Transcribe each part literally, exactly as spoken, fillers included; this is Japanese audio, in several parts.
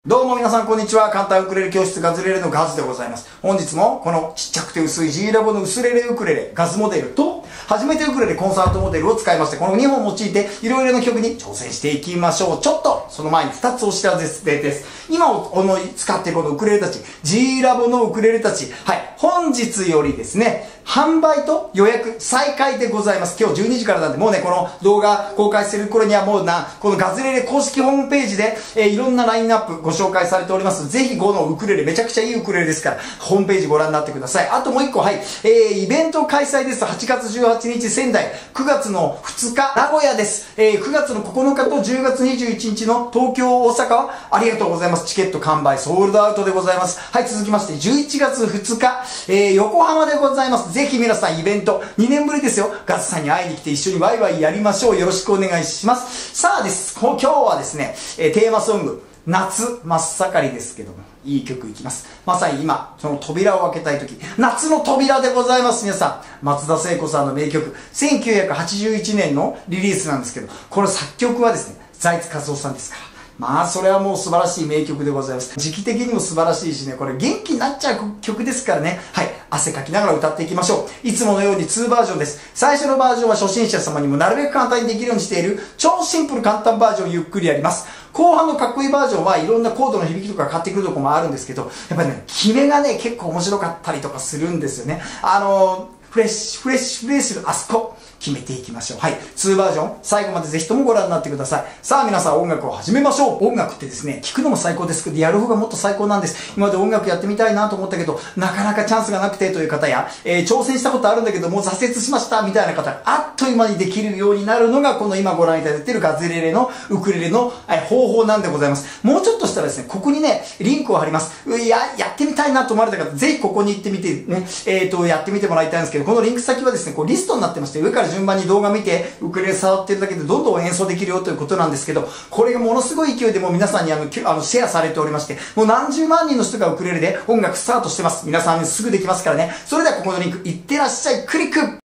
どうも皆さんこんにちは。簡単ウクレレ教室ガズレレのガズでございます。本日もこのちっちゃくて薄い G ラボの薄レレウクレレガズモデルと初めてウクレレコンサートモデルを使いまして、このにほん用いていろいろな曲に挑戦していきましょう。ちょっとその前にふたつお知らせです。今おの使っているこのウクレレたち、G ラボのウクレレたち、はい、本日よりですね、販売と予約再開でございます。今日じゅうにじからなんで、もうね、この動画公開する頃にはもうな、このガズレレ公式ホームページで、えー、いろんなラインナップご紹介されております。ぜひごのウクレレ、めちゃくちゃいいウクレレですから、ホームページご覧になってください。あともう一個、はい、えー、イベント開催です。はちがつじゅうはちにち仙台、くがつのふつか名古屋です。えー、くがつのここのかとじゅうがつにじゅういちにちの東京、大阪はありがとうございます。チケット完売、ソールドアウトでございます。はい、続きまして、じゅういちがつふつか、えー、横浜でございます。ぜひ皆さんイベント、にねんぶりですよ。ガズさんに会いに来て一緒にワイワイやりましょう。よろしくお願いします。さあです、今日はですね、えー、テーマソング、夏真っ盛りですけども、いい曲いきます。まさに今、その扉を開けたい時、夏の扉でございます。皆さん、松田聖子さんの名曲、せんきゅうひゃくはちじゅういちねんのリリースなんですけど、この作曲はですね、財津和夫さんですから。まあ、それはもう素晴らしい名曲でございます。時期的にも素晴らしいしね、これ元気になっちゃう曲ですからね。はい。汗かきながら歌っていきましょう。いつものようににバージョンです。最初のバージョンは初心者様にもなるべく簡単にできるようにしている超シンプル簡単バージョンをゆっくりやります。後半のかっこいいバージョンはいろんなコードの響きとか変わってくるところもあるんですけど、やっぱりね、決めがね、結構面白かったりとかするんですよね。あのー、フレッシュ、フレッシュ、フレッシュ、あそこ。決めていきましょう。はい。にバージョン、最後までぜひともご覧になってください。さあ皆さん音楽を始めましょう。音楽ってですね、聴くのも最高ですけど、やる方がもっと最高なんです。今まで音楽やってみたいなと思ったけど、なかなかチャンスがなくてという方や、えー、挑戦したことあるんだけど、もう挫折しましたみたいな方があっという間にできるようになるのが、この今ご覧いただいているガズレレのウクレレの、はい、方法なんでございます。もうちょっとしたらですね、ここにね、リンクを貼ります。いや、やってみたいなと思われた方、ぜひここに行ってみてね、えっと、やってみてもらいたいんですけど、このリンク先はですね、こうリストになってまして、上から順番に動画見て、ウクレレ触ってるだけでどんどん演奏できるよということなんですけど、これがものすごい勢いでもう皆さんにあのあのシェアされておりまして、もう何十万人の人がウクレレで音楽スタートしてます。皆さんすぐできますからね。それではここのリンクいってらっしゃい、クリック。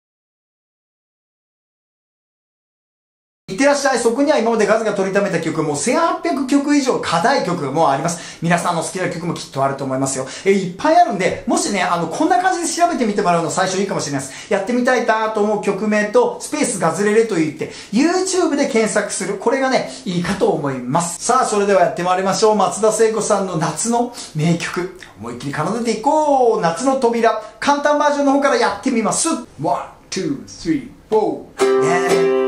いってらっしゃい。そこには今までガズが取りためた曲もせんはっぴゃくきょく以上課題曲もあります。皆さんの好きな曲もきっとあると思いますよ。え、いっぱいあるんで、もしね、あの、こんな感じで調べてみてもらうの最初いいかもしれないです。やってみたいなと思う曲名と、スペースガズレレと言って、YouTube で検索する。これがね、いいかと思います。さあ、それではやってまいりましょう。松田聖子さんの夏の名曲。思いっきり奏でていこう。夏の扉。簡単バージョンの方からやってみます。ワン、ツー、スリー、フォー。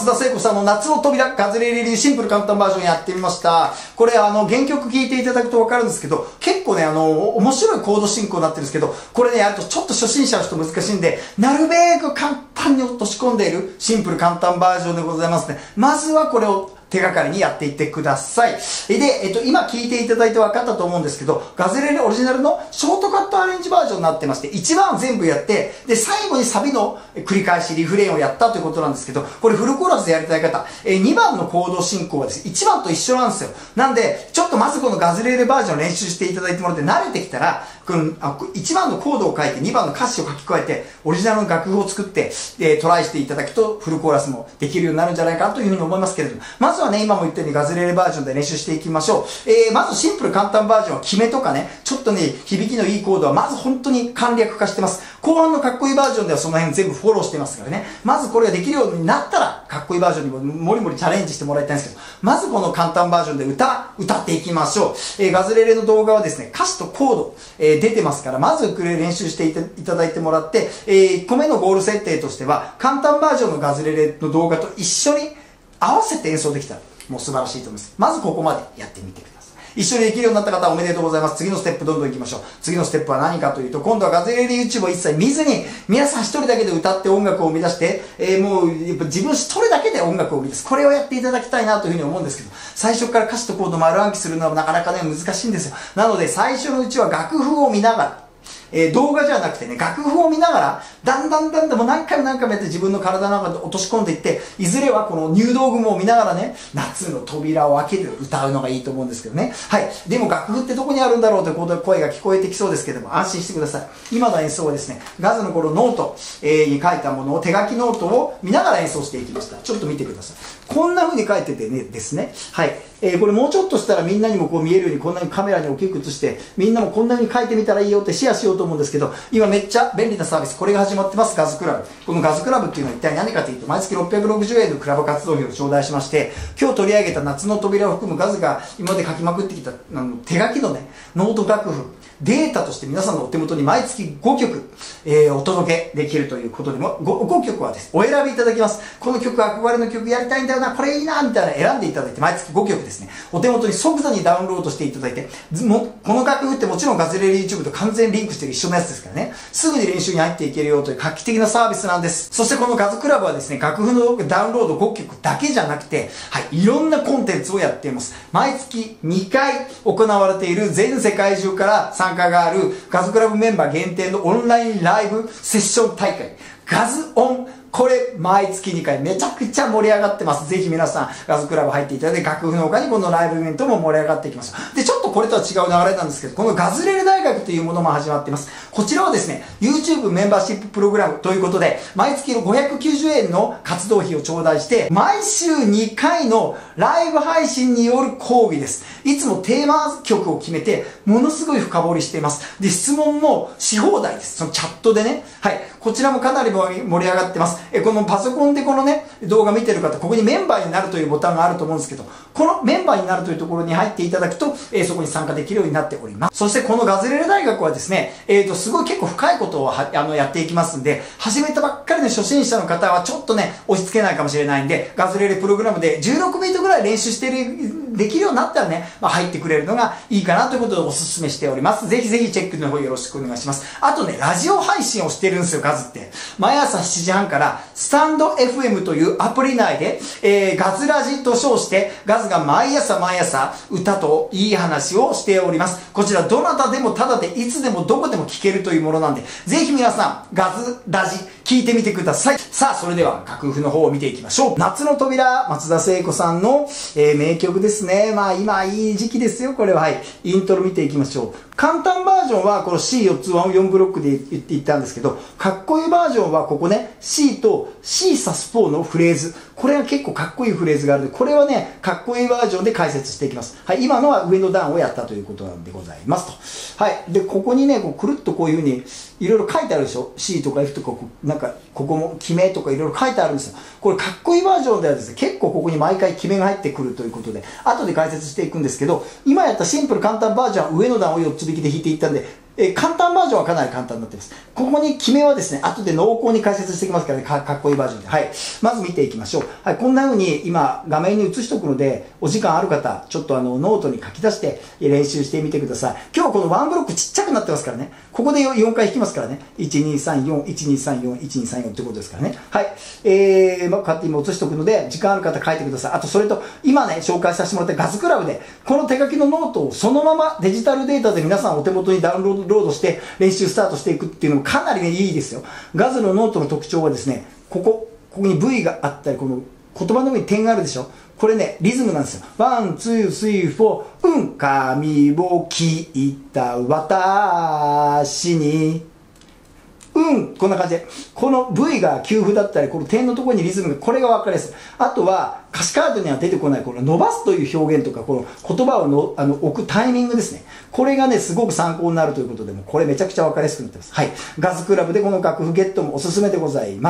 松田聖子さんの夏の扉、ガズレレ流シンプル簡単バージョンやってみました。これ、あの、原曲聴いていただくとわかるんですけど、結構ね、あの、面白いコード進行になってるんですけど、これね、やるとちょっと初心者の人難しいんで、なるべく簡単に落とし込んでいるシンプル簡単バージョンでございますね。まずはこれを手がかりにやっていってください。で、えっと、今聞いていただいて分かったと思うんですけど、ガズレレオリジナルのショートカットアレンジバージョンになってまして、いちばん全部やって、で、最後にサビの繰り返し、リフレインをやったということなんですけど、これフルコーラスでやりたい方、えにばんのコード進行はですね、いちばんと一緒なんですよ。なんで、ちょっとまずこのガズレレバージョンを練習していただいてもらって、慣れてきたら、このあいちばんのコードを書いて、にばんの歌詞を書き加えて、オリジナルの楽譜を作って、えー、トライしていただくと、フルコーラスもできるようになるんじゃないかというふうに思いますけれども、まずはね、今も言ったようにガズレレバージョンで練習していきましょう。えー、まずシンプル簡単バージョンは決めとかね、ちょっとね、響きのいいコードはまず本当に簡略化してます。後半のかっこいいバージョンではその辺全部フォローしてますからね。まずこれができるようになったら、かっこいいバージョンにももりもりチャレンジしてもらいたいんですけど、まずこの簡単バージョンで歌、歌っていきましょう。えー、ガズレレの動画はですね、歌詞とコード、えー、出てますから、まずウクレレ練習していた、いただいてもらって、えー、いっこめのゴール設定としては、簡単バージョンのガズレレの動画と一緒に合わせて演奏できたら、もう素晴らしいと思います。まずここまでやってみてください。一緒にできるようになった方おめでとうございます。次のステップどんどん行きましょう。次のステップは何かというと、今度はガズレレ YouTube を一切見ずに、皆さん一人だけで歌って音楽を生み出して、えー、もうやっぱ自分一人だけで音楽を生み出す。これをやっていただきたいなというふうに思うんですけど、最初から歌詞とコード丸暗記するのはなかなかね、難しいんですよ。なので最初のうちは楽譜を見ながら、えー、動画じゃなくてね、楽譜を見ながら、だんだんだんだんもう何回も何回もやって自分の体の中で落とし込んでいって、いずれはこの入道雲を見ながらね、夏の扉を開ける歌うのがいいと思うんですけどね。はい。でも楽譜ってどこにあるんだろうという声が聞こえてきそうですけども、安心してください。今の演奏はですね、ガズのこのノート、えー、に書いたものを手書きノートを見ながら演奏していきました。ちょっと見てください。こんな風に書いててね、ですね。はい。えー、これもうちょっとしたらみんなにもこう見えるようにこんなにカメラに大きく映して、みんなもこんな風に書いてみたらいいよってシェアしようと思うんですけど、今めっちゃ便利なサービス、これが始まってます、ガズクラブ。このガズクラブっていうのは一体何かというと、毎月ろっぴゃくろくじゅうえんのクラブ活動費を頂戴しまして、今日取り上げた夏の扉を含むガズが今まで書きまくってきたあの手書きのね、ノート楽譜、データとして皆さんのお手元に毎月ごきょく、えー、お届けできるということでも 5, 5曲はですお選びいただきます。この曲憧れの曲やりたいんだよな、これいいなみたいな選んでいただいて、毎月ごきょくですね、お手元に即座にダウンロードしていただいて、もこの楽譜ってもちろんガズレレ YouTube と完全リンクしてる一緒のやつですからね、すぐに練習に入っていけるよという画期的なサービスなんです。そしてこのガズクラブはですね、楽譜のダウンロードごきょくだけじゃなくて、はい、いろんなコンテンツをやっています。毎月にかい行われている全世界中から参加があるガズクラブメンバー限定のオンラインライブセッション大会、ガズオン。これ、毎月にかいめちゃくちゃ盛り上がってます。ぜひ皆さん、ガズクラブ入っていただいて、楽譜の他にこのライブイベントも盛り上がっていきます。で、ちょっとこれとは違う流れなんですけど、このガズレレ大学というものも始まっています。こちらはですね、YouTube メンバーシッププログラムということで、毎月ごひゃくきゅうじゅうえんの活動費を頂戴して、毎週にかいのライブ配信による講義です。いつもテーマ曲を決めて、ものすごい深掘りしています。で、質問もし放題です。そのチャットでね。はい。こちらもかなり盛り上がってます。え、このパソコンでこのね、動画見てる方、ここにメンバーになるというボタンがあると思うんですけど、このメンバーになるというところに入っていただくと、えー、そこに参加できるようになっております。そしてこのガズレレ大学はですね、えーと、すごい結構深いことをはあのやっていきますんで、始めたばっかりの初心者の方はちょっとね、押し付けないかもしれないんで、ガズレレプログラムでじゅうろくビートぐらい練習してる、できるようになったらね、まあ、入ってくれるのがいいかなということでお勧めしております。ぜひぜひチェックの方よろしくお願いします。あとね、ラジオ配信をしてるんですよ、ガズって。毎朝しちじはんから、スタンド エフエム というアプリ内で、えー、ガズラジと称して、ガズが毎朝毎朝歌といい話をしております。こちらどなたでもただでいつでもどこでも聞けるというものなんで、ぜひ皆さん、ガズラジ聞いてみてください。さあ、それでは楽譜の方を見ていきましょう。夏の扉、松田聖子さんの、えー、名曲ですね。まあ今いい時期ですよ、これは。はい。イントロ見ていきましょう。簡単バージョンはこの シーよん つよんブロックで言っていったんですけど、かっこいいバージョンはここね、C と C サスフォーのフレーズ。これは結構かっこいいフレーズがあるので、これはね、かっこいいバージョンで解説していきます。はい、今のは上の段をやったということなんでございますと。はい。で、ここにね、こうくるっとこういうふうに、いろいろ書いてあるでしょ ?C とか F とか、なんか、ここも決めとかいろいろ書いてあるんですよ。これかっこいいバージョンではですね、結構ここに毎回決めが入ってくるということで、後で解説していくんですけど、今やったシンプル簡単バージョンは上の段をよっつ引きで弾いていったんで、 えー、簡単バージョンはかなり簡単になっています。ここに決めはですね、後で濃厚に解説していきますからね、か, かっこいいバージョンで。はい。まず見ていきましょう。はい。こんな風に今、画面に映しておくので、お時間ある方、ちょっとあの、ノートに書き出して練習してみてください。今日はこのワンブロックちっちゃくなってますからね。ここでよんかい弾きますからね。いち、に、さん、よん、いち、に、さん、よん、いち、に、さん、よんってことですからね。はい。えー、まあ、こうやって今映しておくので、時間ある方書いてください。あと、それと、今ね、紹介させてもらったガズクラブで、この手書きのノートをそのままデジタルデータで皆さんお手元にダウンロードして練習スタートしていくっていうのもかなりね、いいですよ。ガズのノートの特徴はですね、ここ、ここに ブイ があったり、この言葉の上に点があるでしょ。これね、リズムなんですよ。ワン、ツー、スリー、フォー、うん、髪を切った私に、うん、こんな感じで。この ブイ が休符だったり、この点のところにリズムが、これが分かりやすい。あとは、歌詞カードには出てこない、この伸ばすという表現とか、この言葉をのあの置くタイミングですね。これがね、すごく参考になるということで、もこれめちゃくちゃ分かりやすくなってます。はい。ガズクラブでこの楽譜ゲットもおすすめでございます。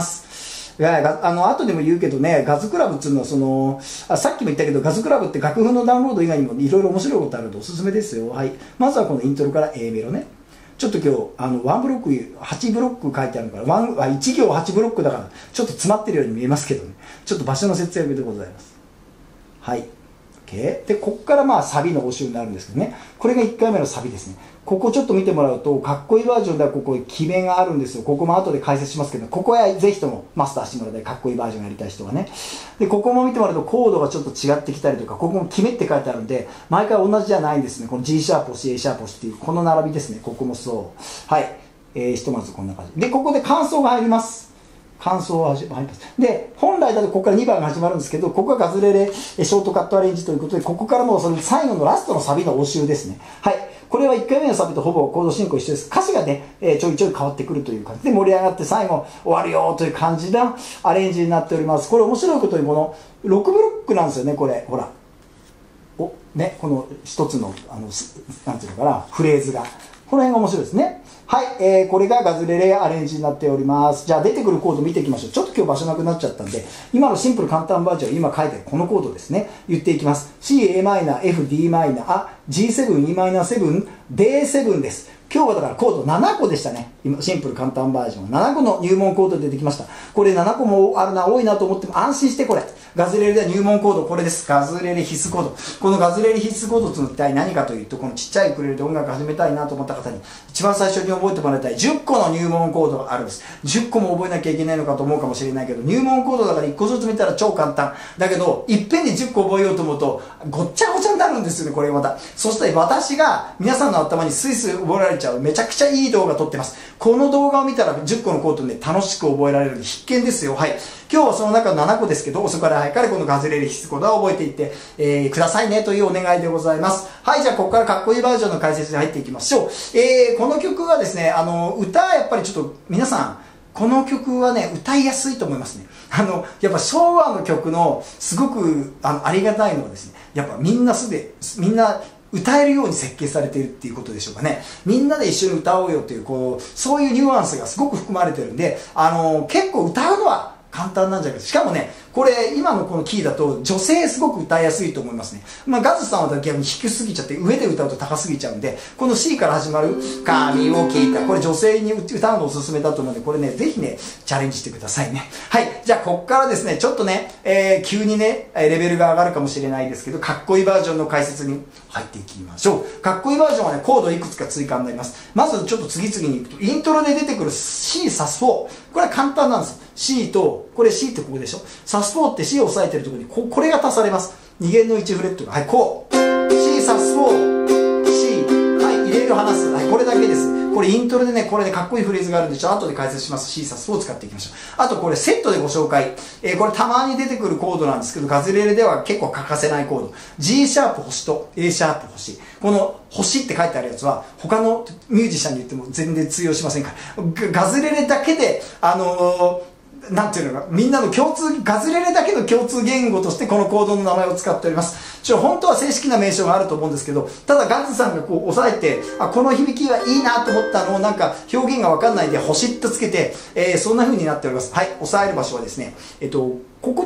いや、あの、後でも言うけどね、ガズクラブっていうのは、その、あ、さっきも言ったけど、ガズクラブって楽譜のダウンロード以外にもいろいろ面白いことあるのでおすすめですよ。はい。まずはこのイントロから A メロね。ちょっと今日、あの、ワンブロック、はちブロック書いてあるから、ワン、あ、いち行はちブロックだから、ちょっと詰まってるように見えますけどね。ちょっと場所の節約でございます。はい。OK。で、ここからまあサビの応酬になるんですけどね。これがいっかいめのサビですね。ここちょっと見てもらうと、かっこいいバージョンではここに決めがあるんですよ。ここも後で解説しますけど、ここはぜひともマスターしてもらいたい。かっこいいバージョンやりたい人はね。で、ここも見てもらうとコードがちょっと違ってきたりとか、ここも決めって書いてあるんで、毎回同じじゃないんですね。この G シャープ押し A シャープ押しっていう、この並びですね。ここもそう。はい。えー、ひとまずこんな感じ。で、ここで感想が入ります。感想が入ります。で、本来だとここからにばんが始まるんですけど、ここがガズレレショートカットアレンジということで、ここからもうその最後のラストのサビの応酬ですね。はい。これはいっかいめのサビとほぼコード進行一緒です。歌詞がね、えー、ちょいちょい変わってくるという感じで盛り上がって最後終わるよという感じなアレンジになっております。これ面白いことにこのろくブロックなんですよね、これ。ほら。お、ね、この一つの、あの、なんていうのかな、フレーズが。この辺が面白いですね。はい、えー、これがガズレレアレンジになっております。じゃあ出てくるコード見ていきましょう。ちょっと今日場所なくなっちゃったんで、今のシンプル簡単バージョン、今書いてあるこのコードですね。言っていきます。C、エーマイナー、F、ディーマイナー、あ、ジーセブン、イーマイナーセブン、ディーセブン です。今日はだからコードななこでしたね。今、シンプル簡単バージョン。ななこの入門コード出てきました。これななこもあるな、多いなと思っても安心してこれ。ガズレレでは入門コード、これです。ガズレレ必須コード。このガズレレ必須コードというのは一体何かというと、このちっちゃいウクレレで音楽始めたいなと思った方に、一番最初に覚えてもらいたいじゅっこの入門コードがあるんです。じゅっこも覚えなきゃいけないのかと思うかもしれないけど、入門コードだからいっこずつ見たら超簡単。だけど、いっぺんにじゅっこ覚えようと思うと、ごっちゃごちゃになるんですよね、これがまた。そして私が皆さんの頭にスイスイ覚えられちゃう、めちゃくちゃいい動画撮ってます。この動画を見たらじゅっこのコードね、楽しく覚えられるので必見ですよ。はい。今日はその中のななこですけど、そこから早からこのガズレレ必須コードを覚えていって、えー、くださいねというお願いでございます。はい、じゃあここからかっこいいバージョンの解説に入っていきましょう。えー、この曲はですね、あの、歌はやっぱりちょっと皆さん、この曲はね、歌いやすいと思いますね。あの、やっぱ昭和の曲のすごく あのありがたいのはですね、やっぱみんなすで、みんな、歌えるように設計されているっていうことでしょうかね。みんなで一緒に歌おうよっていう、こう、そういうニュアンスがすごく含まれてるんで、あの、結構歌うのは簡単なんじゃないか。しかもね、これ、今のこのキーだと、女性すごく歌いやすいと思いますね。まあ、ガズさんは逆に低すぎちゃって、上で歌うと高すぎちゃうんで、この C から始まる、髪を切った。これ女性に歌うのおすすめだと思うので、これね、ぜひね、チャレンジしてくださいね。はい。じゃあ、こっからですね、ちょっとね、えー、急にね、レベルが上がるかもしれないですけど、かっこいいバージョンの解説に入っていきましょう。かっこいいバージョンはね、コードいくつか追加になります。まず、ちょっと次々にいくと、イントロで出てくる C サスフォー。これは簡単なんです。C と、これ C ってここでしょ。サスフォーって C を押さえてるところにこ、これが足されます。に弦のいちフレットが。はい、こう。C サスフォー、C。はい、入れる離す。はい、これだけです。これイントロでね、これでかっこいいフレーズがあるんで、ちょっと後で解説します。C サスフォーを使っていきましょう。あとこれセットでご紹介。えー、これたまに出てくるコードなんですけど、ガズレレでは結構欠かせないコード。G シャープ星と A シャープ星。この星って書いてあるやつは、他のミュージシャンに言っても全然通用しませんから。ガズレレだけで、あのー、なんていうのか、みんなの共通、ガズレレだけの共通言語としてこのコードの名前を使っております。ちょ、本当は正式な名称があると思うんですけど、ただガズさんがこう押さえて、あ、この響きはいいなと思ったのをなんか表現がわかんないで星っとつけて、えー、そんな風になっております。はい、押さえる場所はですね、えっと、ここと、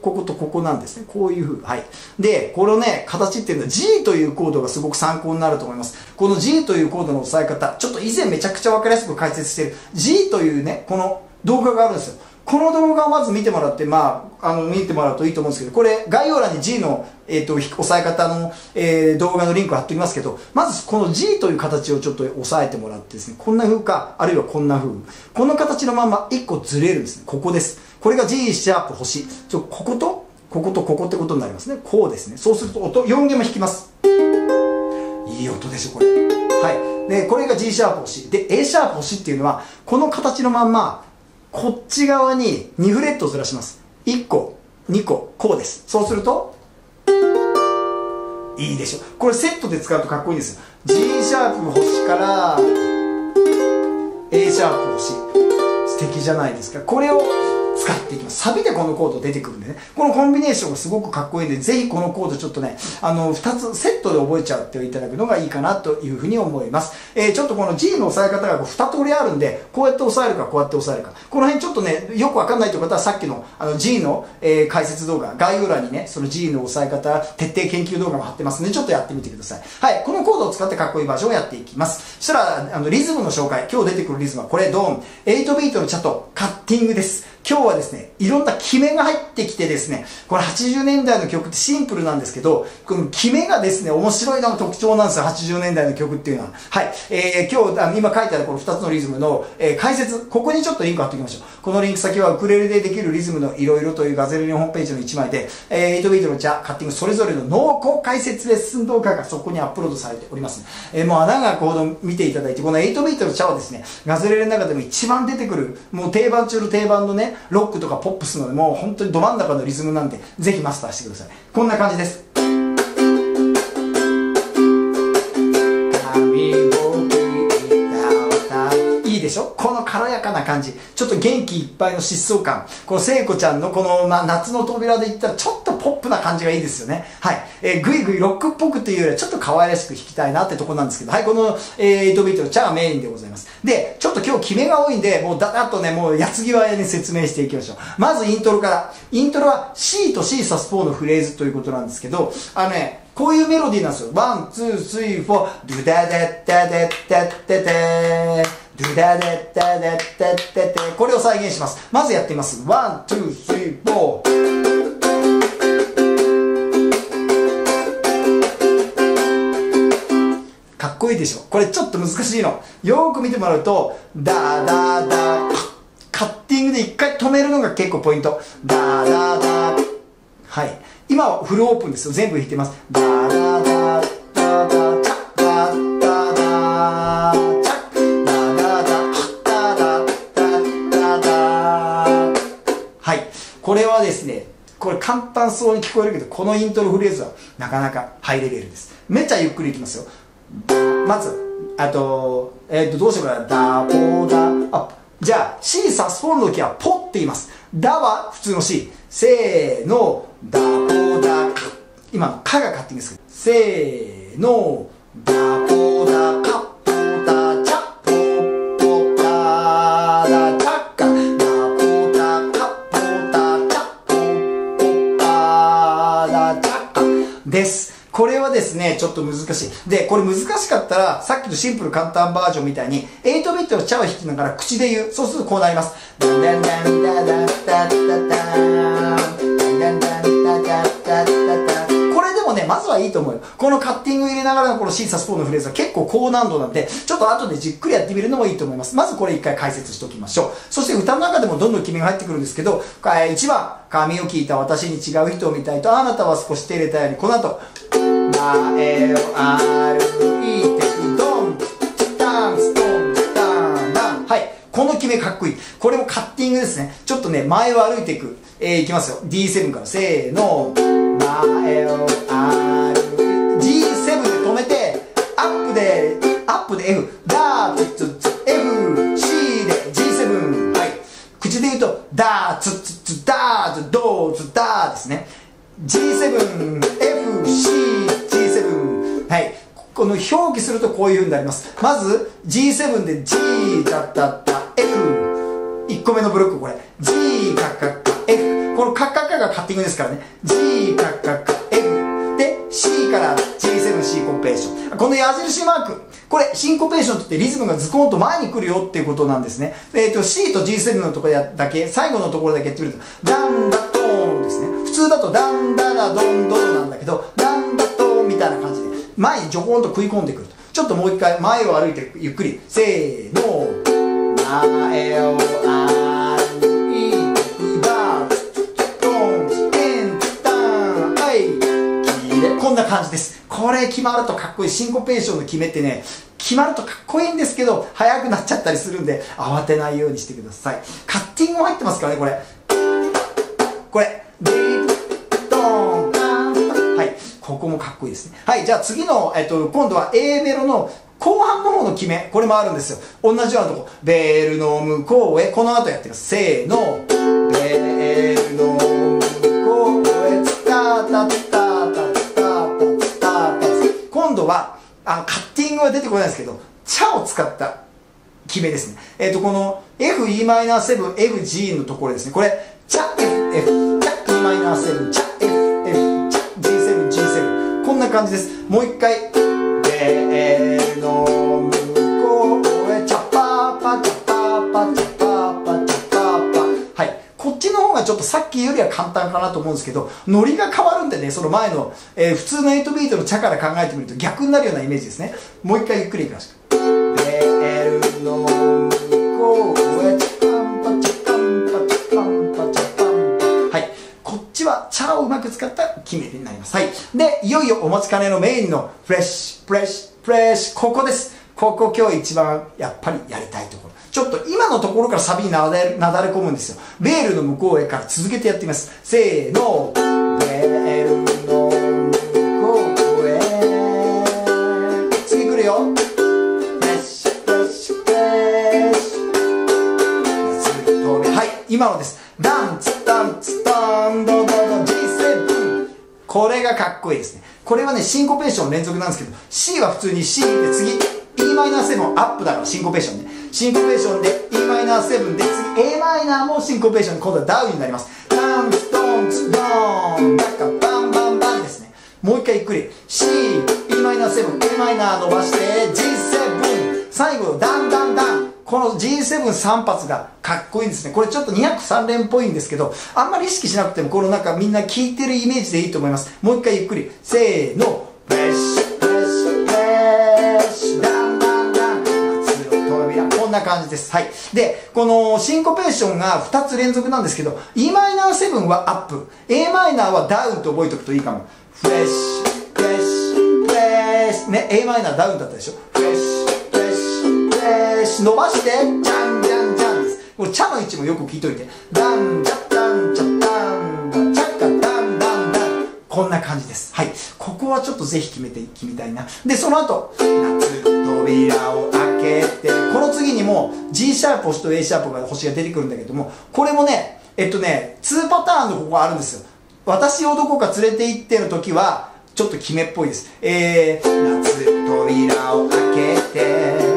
こことここなんですね。こういう風。はい。で、このね、形っていうのは G というコードがすごく参考になると思います。この G というコードの押さえ方、ちょっと以前めちゃくちゃわかりやすく解説している G というね、この動画があるんですよ。この動画をまず見てもらって、まあ、あの、見てもらうといいと思うんですけど、これ、概要欄に G の、えっと、押さえ方の、えー、動画のリンク貼っておきますけど、まずこの G という形をちょっと押さえてもらってですね、こんな風か、あるいはこんな風。この形のままいっこずれるんですね。ここです。これが G シャープ星。ちょ、ここと、こことここってことになりますね。こうですね。そうすると音、よん弦も弾きます。いい音でしょ、これ。はい。で、これが G シャープ星。で、A シャープ星っていうのは、この形のまんま、こっち側ににフレットずらします。いっこ、にこ、こうです。そうすると、いいでしょ。これセットで使うとかっこいいんですよ。G シャープ星から、A シャープ星。素敵じゃないですか。これを使っていきます。サビでこのコード出てくるんでね。このコンビネーションがすごくかっこいいんで、ぜひこのコードちょっとね、あの、ふたつセットで覚えちゃっていただくのがいいかなというふうに思います。えー、ちょっとこの G の押さえ方がに通りあるんで、こうやって押さえるか、こうやって押さえるか。この辺ちょっとね、よくわかんないという方はさっきのあの G の、えー、解説動画、概要欄にね、その G の押さえ方、徹底研究動画も貼ってますので、ちょっとやってみてください。はい。このコードを使ってかっこいいバージョンをやっていきます。そしたら、あの、リズムの紹介、今日出てくるリズムはこれ、ドン。はちビートのチャット、カッティングです。今日はですね、いろんな決めが入ってきてですね、これはちじゅうねんだいの曲ってシンプルなんですけど、この決めがですね、面白いのが特徴なんですよ、はちじゅうねんだいの曲っていうのは。はい。えー、今日、あの今書いてあるこのふたつのリズムの、えー、解説、ここにちょっとリンク貼っておきましょう。このリンク先はウクレレでできるリズムのいろいろというガゼルリのホームページのいちまいで、えー、はちビートのチャ、カッティング、それぞれの濃厚解説レッスン動画がそこにアップロードされております。えー、もう穴がほど見ていただいて、このはちビートのチャはですね、ガゼルレの中でも一番出てくる、もう定番中の定番のね、ロックとかポップスのもう本当にど真ん中のリズムなんで、ぜひマスターしてください。こんな感じです。いいでしょ、この軽やかな感じ、ちょっと元気いっぱいの疾走感、この聖子ちゃんのこの、まあ、夏の扉で言ったらちょっとポップな感じがいいですよね。はい。えー、ぐいぐいロックっぽくというよりはちょっと可愛らしく弾きたいなってとこなんですけど、はい、この、えー、はちビートのチャがメインでございます。で、ちょっと今日決めが多いんで、もうだだっとね、もう矢継ぎ早に説明していきましょう。まずイントロから。イントロは C と C サスフォーのフレーズということなんですけど、あのね、こういうメロディーなんですよ。ワン、ツー、スリー、フォー、ドゥダダッダダッダッダダー、ドゥダダッダダッダッダッダー。これを再現します。まずやってみます。ワン、ツー、スリー、フォー。かっこいいでしょ。これちょっと難しいの。よーく見てもらうと、ダダダ、カッティングで一回止めるのが結構ポイント。ダダダ。はい。今はフルオープンですよ。全部弾いてます。ダダダダダダチャダダダチャダダダダダダダ。はい。これはですね、これ簡単そうに聞こえるけど、このイントロフレーズはなかなかハイレベルです。めっちゃゆっくりいきますよ。まず、あと、えっと、どうしようかな。ダポダ。あ、じゃあ、C サスフォーの時はポって言います。ダは普通の C。せーの、ダポダカ。今のカがカッティングですけど。せーの、ダポダカポダチャポポダダチャカ。ダポダカポダチャポポダダチャカです。これはですね、ちょっと難しい。で、これ難しかったら、さっきのシンプル簡単バージョンみたいに、はちビートのチャを弾きながら口で言う。そうするとこうなります。ダンダンダンダダダダダダダンダンダンダダダダダ。これでもね、まずはいいと思うよ。このカッティング入れながらのこの C サスフォーのフレーズは結構高難度なんで、ちょっと後でじっくりやってみるのもいいと思います。まずこれ一回解説しておきましょう。そして歌の中でもどんどん決めが入ってくるんですけど、いちばん、髪を聞いた私に違う人を見たいと、あなたは少し照れたように、この後、前を歩いてくドンタンストンタンダン。はい、この決めかっこいい。これもカッティングですね。ちょっとね、前を歩いていく。えー、いきますよ。ディーセブン からせーの、前を歩いて ジーセブン で止めて、アップでアップで F ダーツツツ エフシー で ジーセブン。 はい、口で言うとダーツツツダーツドーツダーですね。 ジーセブン エフシー ジーセブン。 はい、この表記するとこういう風になります。まず ジーセブン で G ダッダッダ エフ、 いっこめのブロックこれ G カッカッカ F、 このカッカッカががカッティングですからね。G カッカッカ F で C から ジーセブンシー コンペーション。この矢印マーク、これシンコペーションといってリズムがズコンと前に来るよっていうことなんですね。えっと C と ジーセブン のところだけ、最後のところだけやってみると、ダンダトーンですね。普通だとダンダダドンドンなんだけど、ダンダトーンみたいな感じで前にジョコンと食い込んでくると。ちょっともう一回前を歩いてゆっくり、せーの、前を歩いてくだトンテンタン、はい、こんな感じです。これ決まるとかっこいい。シンコペーションの決めってね、決まるとかっこいいんですけど速くなっちゃったりするんで慌てないようにしてください。カッティングも入ってますからね。これこれディープドーンタン、はい、ここもかっこいいですね。はい、じゃあ次の、えっと、今度は A メロの後半の方の決め、これもあるんですよ。同じようなとこ、ベールの向こうへ、この後やってます。せーの、ベールの向こうへ、ツタタツタタツタタツタタ。今度はあのカッティングは出てこないですけど、チャを使った決めですね。えっと、この エフイーマイナーセブンエフジー のところですね。これ、チャ エフエフ、チャ イーマイナーセブン、チャ エフエフ、チャ ジーセブンジーセブン。こんな感じです。もう一回。ベールの向こうへ、チャパーパチャパーパチャパーパチャパーパ。はい。こっちの方がちょっとさっきよりは簡単かなと思うんですけど、ノリが変わるんでね、その前の、えー、普通のエイトビートのチャから考えてみると逆になるようなイメージですね。もう一回ゆっくりいきましょう。ベールの向こうへ、チャパンパチャパンパチャパンパチャパンパ。はい。こっちはチャをうまく使った決めになります。はい。で、いよいよお待ちかねのメインのフレッシュ、フレッシュ、フレッシュ、ここです。ここ今日一番やっぱりやりたいところ。ちょっと今のところからサビになだれ、なだれ込むんですよ。ベールの向こうへから続けてやってみます。せーの。ベールの向こうへ。次来るよ。フレッシュ、フレッシュ、フレッシュ。はい、今のです。ダンツ、ダンツ、ダン、ドドド、ジーセブン。これがかっこいいですね。これはね、シンコペーション連続なんですけど、C は普通に C で次、イーマイナーセブン アップだからシンコペーションね。シンコペーションで イーマイナーセブンで次 エーマイナーもシンコペーションで今度はダウンになります。ダンツ、ドンツ、ドーン、だからバンバンバンですね。もう一回ゆっくり。C、イーマイナーセブン、エーマイナー伸ばして ジーセブン。最後、ダンダンダン。この ジーセブンさん 発がかっこいいんですね。これちょっとにひゃくさん連っぽいんですけど、あんまり意識しなくても、このなんかみんな聴いてるイメージでいいと思います。もう一回ゆっくり。せーの。フレッシュ、フレッシュ、フレッシュ、ダンダンダン。夏の扉。こんな感じです。はい。で、このシンコペーションがふたつ連続なんですけど、イーマイナーセブン はアップ、エーマイナーはダウンと覚えておくといいかも。フレッシュ、フレッシュ、フレッシュ。ね、エーマイナーダウンだったでしょ。フレッシュ。伸ばして、じゃんじゃんじゃんです。これ、チャの位置もよく聞いといて。ダン、ジャ、ダン、ジャ、ダン、チャッカ、ダン、ダン、ダン。こんな感じです。はい。ここはちょっとぜひ決めて、決めたいな。で、その後、夏、扉を開けて、この次にも G シャープ星と A シャープが星が出てくるんだけども、これもね、えっとね、にパターンのここがあるんですよ。私をどこか連れて行っての時は、ちょっと決めっぽいです。えー、夏、扉を開けて、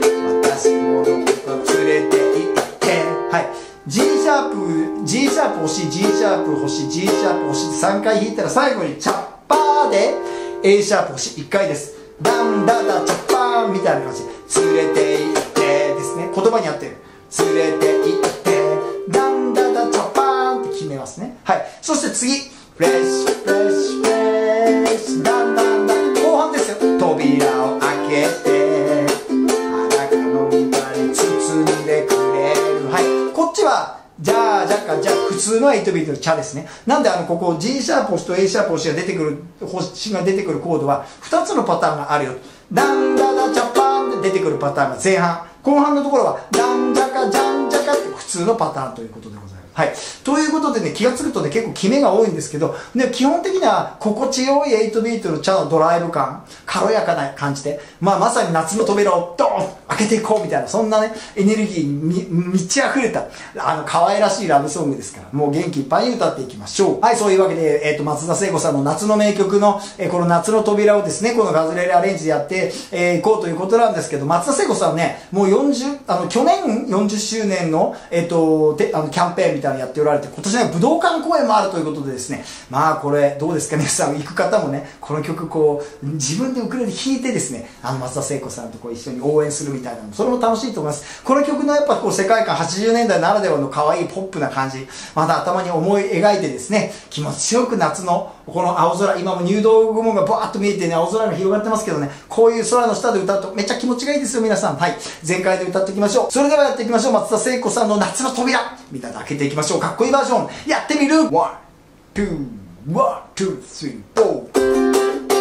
連れて行って、はい、G シャープ G シャープ星 G シャープ星 G シャープ星さんかい弾いたら最後にチャッパーで A シャープ星いっかいです。ダンダダチャッパーみたいな感じで連れて行ってですね。言葉に合ってる。連れて行ってダンダダチャッパーって決めますね。はい。そして次フレッシュフレッシュフレッシュダンダンダン後半ですよ。扉を開けて包んでくれる。はい。こっちは、じゃあ、じゃか、じゃあ、普通のエイトビートのチャですね。なんで、あの、ここ、G シャープ星と A シャープ星が出てくる、星が出てくるコードは、ふたつのパターンがあるよ。ダンダダチャパーンで出てくるパターンが前半。後半のところは、ダンジャカ、ジャンジャカって普通のパターンということでございます。はい。ということでね、気がつくとね、結構キメが多いんですけど、ね、基本的には心地よいエイトビートのチャのドライブ感、軽やかな感じで、まあまさに夏の扉をドーン開けていこうみたいな、そんなね、エネルギーに満ち溢れた、あの、可愛らしいラブソングですから、もう元気いっぱいに歌っていきましょう。はい、そういうわけで、えっと、松田聖子さんの夏の名曲の、えー、この夏の扉をですね、このガズレレアレンジでやってい、えー、こうということなんですけど、松田聖子さんね、もうよんじゅう、あの、去年よんじゅっしゅうねんの、えっと、で、あの、キャンペーンみたいなのやっておられて、今年ね、武道館公演もあるということでですね、まあ、これ、どうですか、皆さん、行く方もね、この曲、こう、自分でウクレレ弾いてですね、あの、松田聖子さんとこう一緒に応援するみたいなの、それも楽しいと思います。この曲のやっぱこう、世界観、はちじゅうねんだいならではの可愛いポップな感じ、まだ頭に思い描いてですね、気持ちよく夏の、この青空、今も入道雲がバーッと見えてね、青空が広がってますけどね、こういう空の下で歌うとめっちゃ気持ちがいいですよ、皆さん。はい。全開で歌っていきましょう。それではやっていきましょう。松田聖子さんの夏の扉。みんなで開けていきましょう。かっこいいバージョン。やってみる !ワン、ツー、ワン、ツー、スリー、フォー。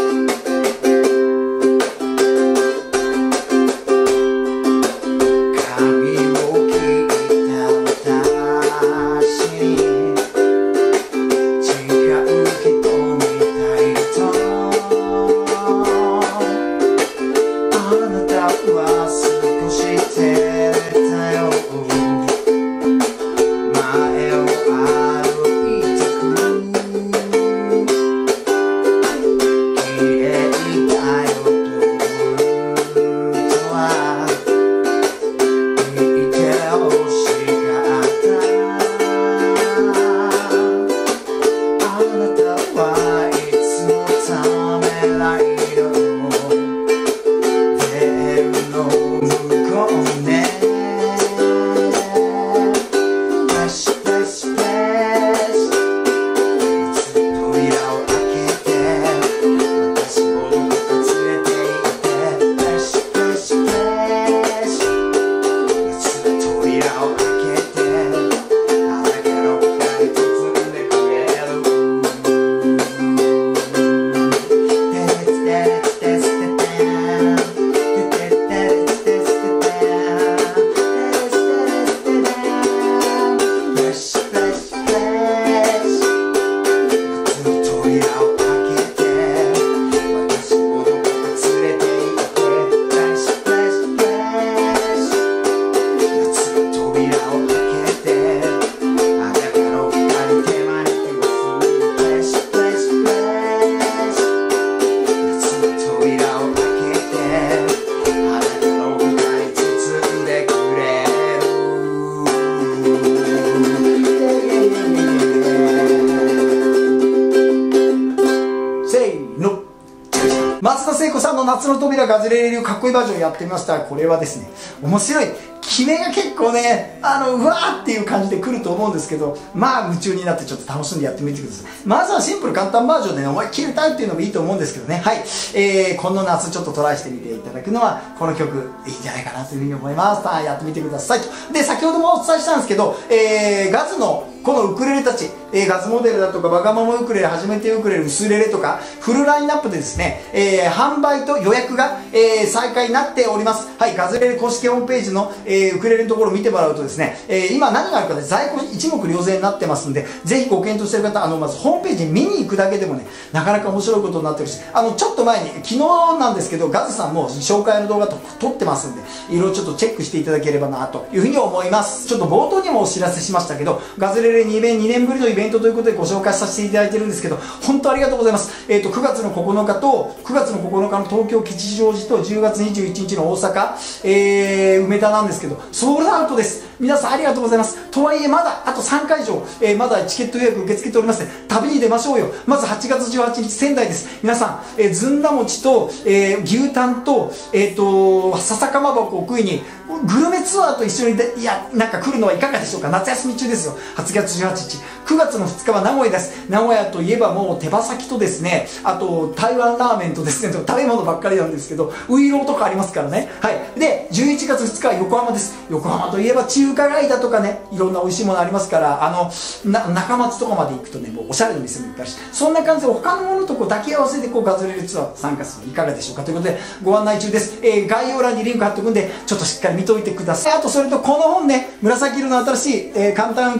松田聖子さんの夏の扉ガズレレ流かっこいいバージョンやってみました。これはですね、面白い。決めが結構ね、あの、うわーっていう感じで来ると思うんですけど、まあ夢中になってちょっと楽しんでやってみてください。まずはシンプル簡単バージョンでね、思いっきり歌うっていうのもいいと思うんですけどね。はい。えー、この夏ちょっとトライしてみていただくのは、この曲いいんじゃないかなというふうに思います。はい、やってみてくださいと。で、先ほどもお伝えしたんですけど、えー、ガズのこのウクレレたち、えー、ガズモデルだとかバカママウクレレ、初めてウクレレ、ウスレレとかフルラインナップでですね、えー、販売と予約が、えー、再開になっております。はい、ガズレレ公式ホームページの、えー、ウクレレのところを見てもらうとですね、えー、今何があるかで在庫一目瞭然になってますんで、ぜひご検討している方、あのまずホームページ見に行くだけでもね、なかなか面白いことになってるし、あのちょっと前に昨日なんですけど、ガズさんも紹介の動画と撮ってますんで、いろいろちょっとチェックしていただければなというふうに思います。ちょっと冒頭にもお知らせしましたけど、ガズレレにねんぶりのイベントということでご紹介させていただいてるんですけど、本当ありがとうございます。えっとくがつのここのかとくがつのここのかの東京吉祥寺とじゅうがつにじゅういちにちの大阪、えー、梅田なんですけど、ソールドアウトです。皆さんありがとうございます。とはいえまだあとさんかいじょう、えー、まだチケット予約受け付けておりますので、旅に出ましょうよ。まずはちがつじゅうはちにち仙台です。皆さん、えー、ずんだ餅と、えー、牛タンと、えっ、ー、と笹かまぼこを食いにグルメツアーと一緒にでいやなんか来るのはいかがでしょうか。夏休み中ですよ。はちがつじゅうはちにち、くがつのふつかは名古屋です。名古屋といえばもう手羽先とですね、あと台湾ラーメンとですね、食べ物ばっかりなんですけど、ウイローとかありますからね。はい。でじゅういちがつふつかは横浜です。横浜といえば中華街だとかね、いろんな美味しいものありますから、あのな中松とかまで行くとね、もうおしゃれな店もいっぱいあるし、そんな感じで他のものとこう抱き合わせてこうガズレレツアー参加するのいかがでしょうかということでご案内中です。えー、概要欄にリンク貼っておくんで、ちょっとしっかり見といてください。あとそれとこの本ね、紫色の新しい、えー、簡単ウクレレソングブ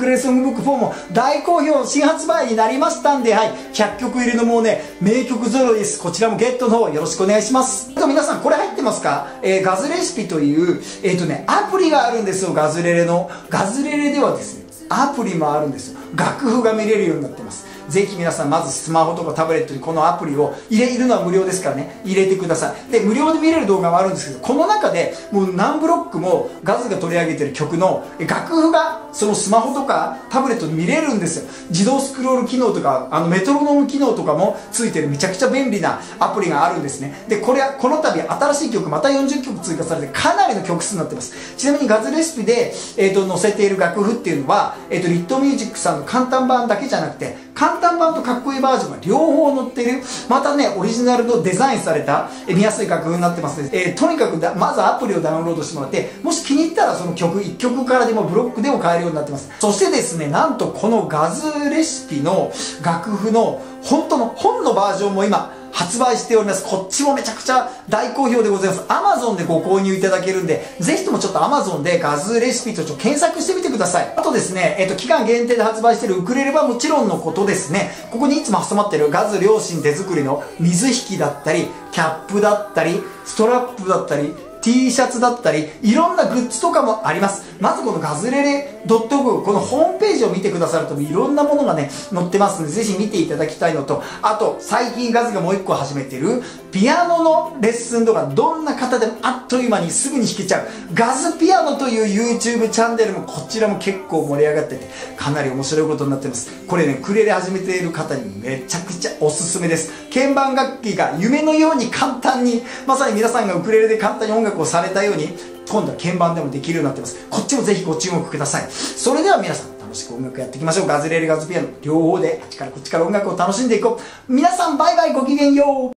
ブックフォーも大好評新発売になりましたんで、はい、ひゃっきょく入りのもうね、名曲揃いです。こちらもゲットの方よろしくお願いします。あと皆さんこれ入ってますか？えー、ガズレシピという、えっとね、アプリがあるんですよ、ガズレレの。ガズレレではですね、アプリもあるんですよ。楽譜が見れるようになってます。ぜひ皆さんまずスマホとかタブレットにこのアプリを入れるのは無料ですからね、入れてください。で無料で見れる動画もあるんですけど、この中でもう何ブロックもガズが取り上げてる曲の楽譜がそのスマホとかタブレットで見れるんですよ。自動スクロール機能とかあのメトロノーム機能とかもついてるめちゃくちゃ便利なアプリがあるんですね。でこれはこの度新しい曲またよんじゅっきょく追加されてかなりの曲数になってます。ちなみにガズレシピで、えー、と載せている楽譜っていうのは、えー、とリットミュージックさんの簡単版だけじゃなくて、簡単版とかっこいいバージョンが両方載っている、またねオリジナルのデザインされたえ見やすい楽譜になってますので、えー、とにかくだまずアプリをダウンロードしてもらって、もし気に入ったらその曲いっきょくからでもブロックでも買えるようになってます。そしてですね、なんとこのガズレシピの楽譜の本当の本のバージョンも今発売しております。こっちもめちゃくちゃ大好評でございます。 Amazon でご購入いただけるんで、ぜひともちょっと Amazon でガズレシピとちょっと検索してみてください。あとですね、えっと、期間限定で発売しているウクレレはもちろんのことですね、ここにいつも挟まっているガズ両親手作りの水引きだったり、キャップだったり、ストラップだったり、T シャツだったり、いろんなグッズとかもあります。まずこのガズレレ .com、 このホームページを見てくださるといろんなものがね載ってますので、ぜひ見ていただきたいのと、あと最近ガズがもう一個始めてるピアノのレッスン動画、どんな方でもあっという間にすぐに弾けちゃうガズピアノという YouTube チャンネルも、こちらも結構盛り上がっててかなり面白いことになってます。これね、ウクレレ始めている方にめちゃくちゃおすすめです。鍵盤楽器が夢のように簡単に、まさに皆さんがウクレレで簡単に音楽をされたように、今度は鍵盤でもできるようになってます。こっちもぜひご注目ください。それでは皆さん楽しく音楽やっていきましょう。ガズレレガズピアノ両方であっちからこっちから音楽を楽しんでいこう。皆さんバイバイ、ごきげんよう。